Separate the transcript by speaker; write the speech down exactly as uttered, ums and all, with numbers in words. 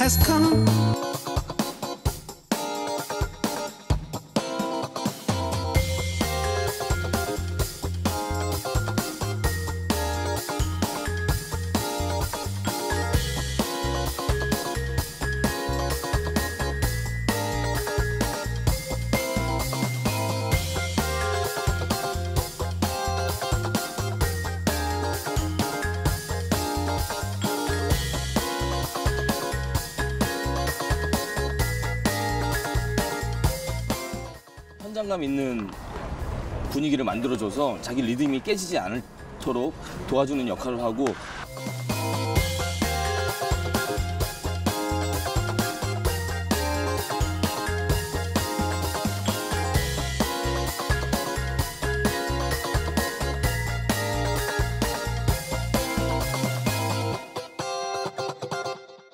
Speaker 1: has come.
Speaker 2: 현장감 있는 분위기를 만들어줘서 자기 리듬이 깨지지 않도록 도와주는 역할을 하고